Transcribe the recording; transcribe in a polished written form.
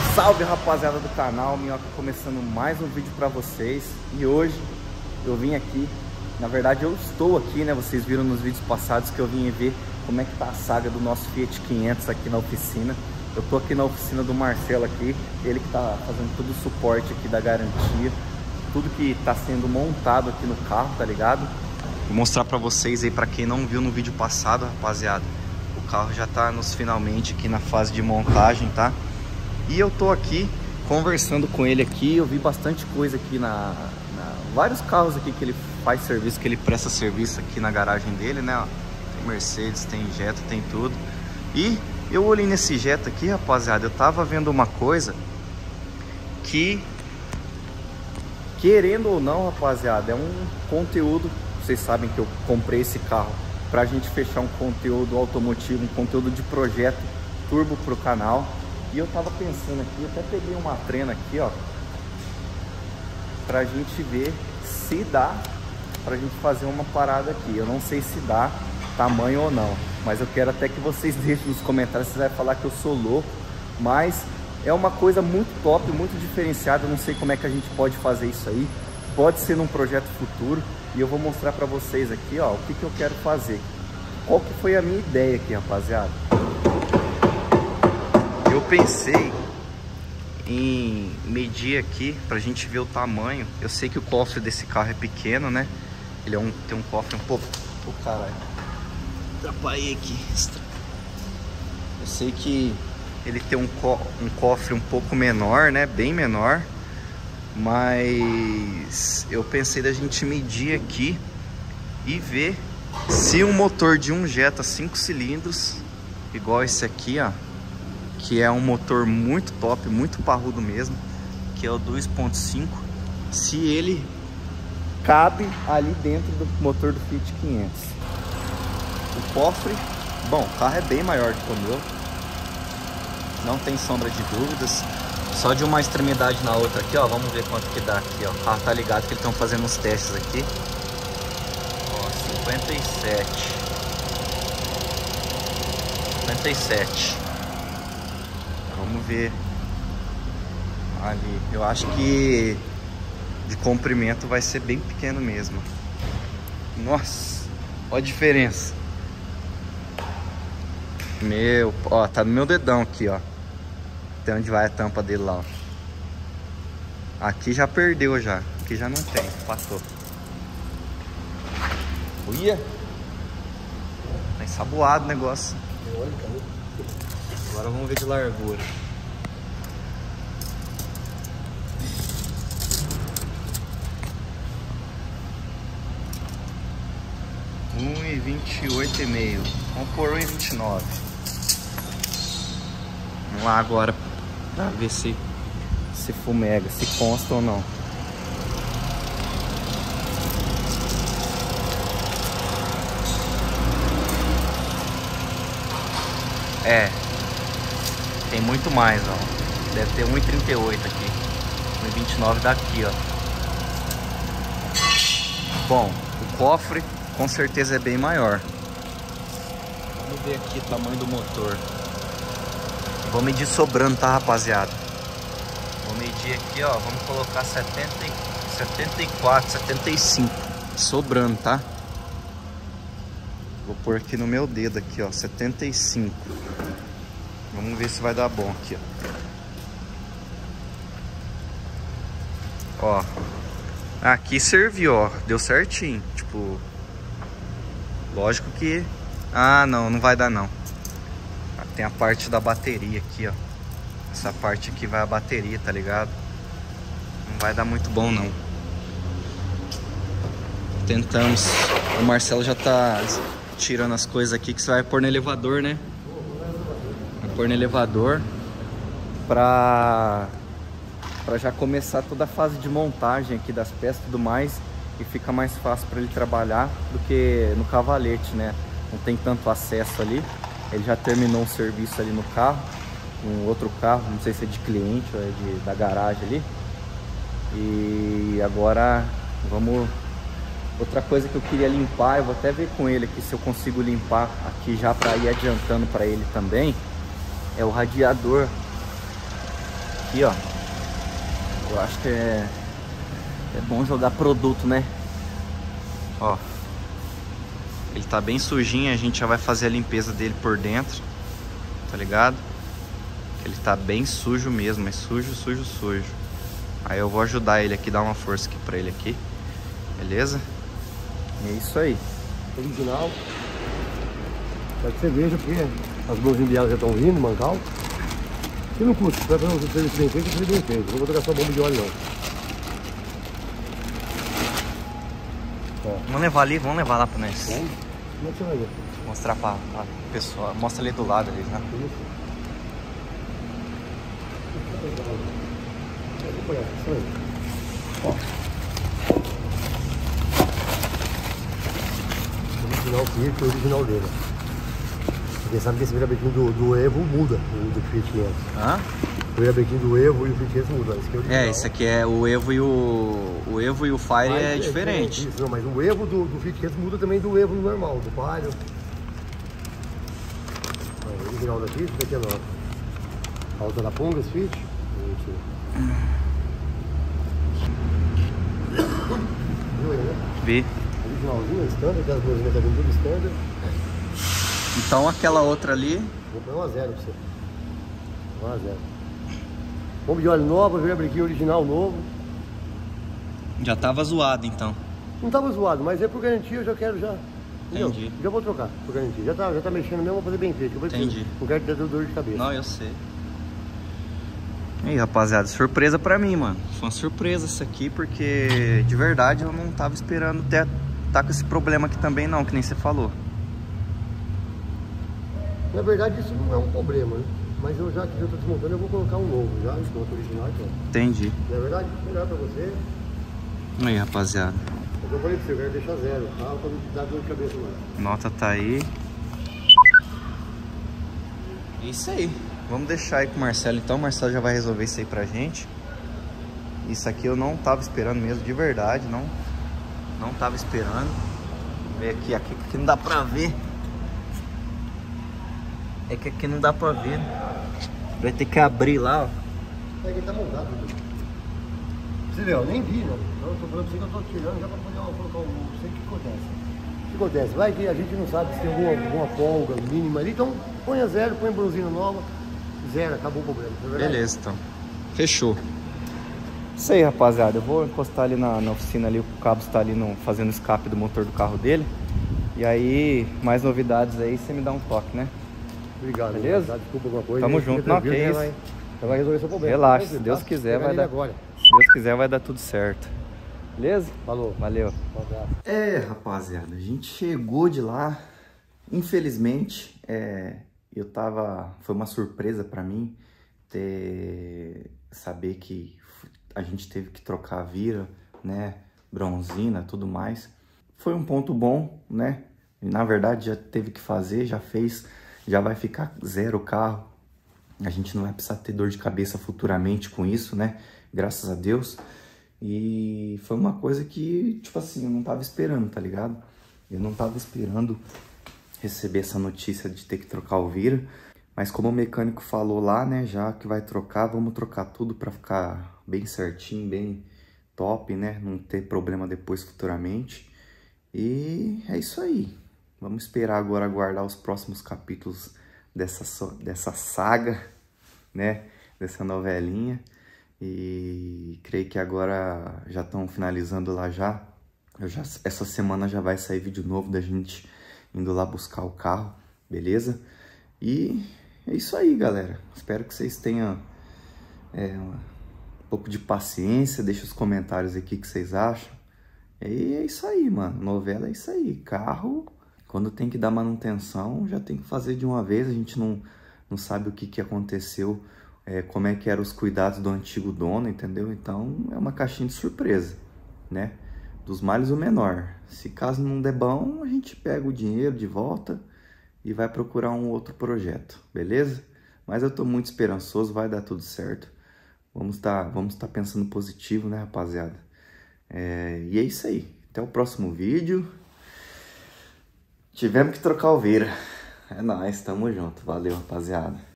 Salve, rapaziada do canal, Minhoca começando mais um vídeo pra vocês. E hoje eu vim aqui, na verdade eu estou aqui, né? Vocês viram nos vídeos passados que eu vim ver como é que tá a saga do nosso Fiat 500 aqui na oficina. Eu tô aqui na oficina do Marcelo aqui, ele que tá fazendo todo o suporte aqui da garantia, tudo que tá sendo montado aqui no carro, tá ligado? Vou mostrar pra vocês aí, pra quem não viu no vídeo passado, rapaziada. O carro já tá nos finalmente aqui na fase de montagem, tá? E eu tô aqui conversando com ele aqui, eu vi bastante coisa aqui vários carros aqui que ele faz serviço, que ele presta serviço aqui na garagem dele, né? Ó, tem Mercedes, tem Jetta, tem tudo. E eu olhei nesse Jetta aqui, rapaziada, eu tava vendo uma coisa que, querendo ou não, rapaziada, é um conteúdo. Vocês sabem que eu comprei esse carro pra gente fechar um conteúdo automotivo, um conteúdo de projeto turbo pro canal. E eu tava pensando aqui, eu até peguei uma trena aqui, ó, pra gente ver se dá pra gente fazer uma parada aqui. Eu não sei se dá tamanho ou não, mas eu quero até que vocês deixem nos comentários se vocês vão falar que eu sou louco, mas é uma coisa muito top, muito diferenciada. Eu não sei como é que a gente pode fazer isso aí, pode ser num projeto futuro, e eu vou mostrar pra vocês aqui, ó, o que eu quero fazer. Qual que foi a minha ideia aqui, rapaziada? Eu pensei em medir aqui pra gente ver o tamanho. Eu sei que o cofre desse carro é pequeno, né? Ele tem um cofre um pouco... Pô, caralho, atrapalhei aqui. Eu sei que ele tem um cofre um pouco menor, né? Bem menor. Mas eu pensei da gente medir aqui e ver se um motor de um Jetta 5 cilindros, igual esse aqui, ó, que é um motor muito top, muito parrudo mesmo, que é o 2.5, se ele cabe ali dentro do motor do Fiat 500. O cofre, bom, o carro é bem maior do que o meu, não tem sombra de dúvidas. Só de uma extremidade na outra aqui, ó, vamos ver quanto que dá aqui, ó. O carro tá ligado que eles estão fazendo uns testes aqui. Ó, 57. Vamos ver ali. Eu acho que de comprimento vai ser bem pequeno mesmo. Nossa, olha a diferença. Meu, ó, tá no meu dedão aqui, ó. Até onde vai a tampa dele lá, ó. Aqui já perdeu já. Aqui já não tem, passou. Uia! Tá ensaboado o negócio. Agora vamos ver de largura. — 1,28,5. Vamos por 1,29. Vamos lá agora pra ver se fumega, se consta ou não. É, tem muito mais, ó. Deve ter 1,38 aqui. 1,29 daqui, ó. Bom, o cofre com certeza é bem maior. Vamos ver aqui o tamanho do motor. Vou medir sobrando, tá, rapaziada? Vou medir aqui, ó. Vamos colocar 74, 75. Sobrando, tá? Vou pôr aqui no meu dedo aqui, ó. 75. Vamos ver se vai dar bom aqui, ó. Ó. Aqui serviu, ó. Deu certinho. Tipo... Lógico que... Ah, não vai dar não. Tem a parte da bateria aqui, ó. Essa parte aqui vai a bateria, tá ligado? Não vai dar muito bom, não. Tentamos. O Marcelo já tá tirando as coisas aqui que você vai pôr no elevador, né? Vai pôr no elevador pra já começar toda a fase de montagem aqui das peças e tudo mais. E fica mais fácil para ele trabalhar do que no cavalete, né? Não tem tanto acesso ali. Ele já terminou um serviço ali no carro, um outro carro, não sei se é de cliente ou é da garagem ali. E agora vamos... Outra coisa que eu queria limpar, eu vou até ver com ele aqui se eu consigo limpar aqui já para ir adiantando para ele também, é o radiador aqui, ó. Eu acho que é bom jogar produto, né? Ó. Ele tá bem sujinho, a gente já vai fazer a limpeza dele por dentro. Tá ligado? Ele tá bem sujo mesmo, é sujo, sujo, sujo. Aí eu vou ajudar ele aqui, dar uma força aqui pra ele aqui. Beleza? E é isso aí. Original. Quero que você veja aqui, as mãos enviadas já estão vindo, mancal. E não custa, vai fazer um serviço bem feito, eu bem feito. Não vou trocar só bomba de óleo não. Vamos levar ali, vamos levar lá pra nós. Como é que você vai ver? Mostrar pra pessoa. Mostra ali do lado ali, né? Ó. Original Fiat, o original dele. Porque sabe que esse virabrequim do Evo muda do Fiat 500. Hã? O virabrequim do Evo e o Fiat 500 muda. Esse aqui é original. Esse aqui é o Evo e o Fire é diferente. Isso, não, mas o Evo do Fiat 500 muda também do Evo normal, do Palio. O original da Fiat, esse aqui é nosso. A outra da Punga, esse Fiat. Viu aí, né? Vi. Originalzinho, standard, aquelas luzinhas tá vindo tudo standard. Então aquela outra ali. Vou pôr 1 a 0 pra você. 1 a 0. Bomba de óleo nova, virabrequim original novo. Já tava zoado então. Não tava zoado, mas é por garantia, eu já quero já. Entendeu? Entendi. Já vou trocar, por garantia. Já tá mexendo mesmo, vou fazer bem feito. Eu vou Entendi. Não quero ter dor de cabeça. Não, eu sei. E aí, rapaziada, surpresa pra mim, mano. Foi uma surpresa isso aqui, porque de verdade eu não tava esperando tá com esse problema aqui também não, que nem você falou. Na verdade isso não é um problema, né? Mas eu já que eu tô desmontando, eu vou colocar um novo já, esse motor original aqui, ó. Entendi. Na verdade, melhor pra você. E aí, rapaziada. Mas eu falei pra você, eu quero deixar zero, tá? Pra não te dar dor de cabeça mais. Nota tá aí. Isso aí. Vamos deixar aí com o Marcelo então. O Marcelo já vai resolver isso aí pra gente. Isso aqui eu não tava esperando mesmo, de verdade. Não tava esperando. Ver aqui não dá pra ver. É que aqui não dá pra ver. Vai ter que abrir lá, ó. É que ele tá montado. Você vê, eu nem vi, né? Eu tô falando pra você que eu tô tirando já pra poder colocar o novo. Não sei o que acontece. O que acontece? Vai que a gente não sabe se tem alguma folga mínima ali. Então põe a zero, põe a bronzina nova. Zero, acabou o problema. Beleza, então. Fechou. Isso aí, rapaziada. Eu vou encostar ali na oficina ali. O cabo está ali fazendo escape do motor do carro dele. E aí, mais novidades aí, você me dá um toque, né? Obrigado. Beleza? Tá, desculpa alguma coisa. Tamo junto. Não, que isso. Vai resolver seu problema. Relaxa, se Deus quiser vai dar. Agora. Se Deus quiser vai dar tudo certo. Beleza? Falou. Valeu. Um abraço. É, rapaziada, a gente chegou de lá. Infelizmente, foi uma surpresa pra mim saber que a gente teve que trocar a vira, né, bronzina, tudo mais. Foi um ponto bom, né? Na verdade já teve que fazer, já fez, já vai ficar zero o carro. A gente não vai precisar ter dor de cabeça futuramente com isso, né? Graças a Deus. E foi uma coisa que, tipo assim, eu não tava esperando, tá ligado? Eu não tava esperando receber essa notícia de ter que trocar o vira. Mas como o mecânico falou lá, né, já que vai trocar, vamos trocar tudo pra ficar bem certinho, bem top, né? Não ter problema depois futuramente. E é isso aí. Vamos esperar agora aguardar os próximos capítulos dessa saga, né? Dessa novelinha. E creio que agora já estão finalizando lá já. Essa semana já vai sair vídeo novo da gente indo lá buscar o carro, beleza? E é isso aí, galera. Espero que vocês tenham um pouco de paciência. Deixa os comentários aqui o que vocês acham. E é isso aí, mano. Novela é isso aí. Carro, quando tem que dar manutenção, já tem que fazer de uma vez. A gente não sabe o que aconteceu, como é que eram os cuidados do antigo dono, entendeu? Então é uma caixinha de surpresa, né? Dos males o menor. Se caso não der bom, a gente pega o dinheiro de volta e vai procurar um outro projeto, beleza? Mas eu tô muito esperançoso, vai dar tudo certo. Vamos tá pensando positivo, né, rapaziada? E é isso aí. Até o próximo vídeo. Tivemos que trocar o Vira. É nóis, tamo junto. Valeu, rapaziada.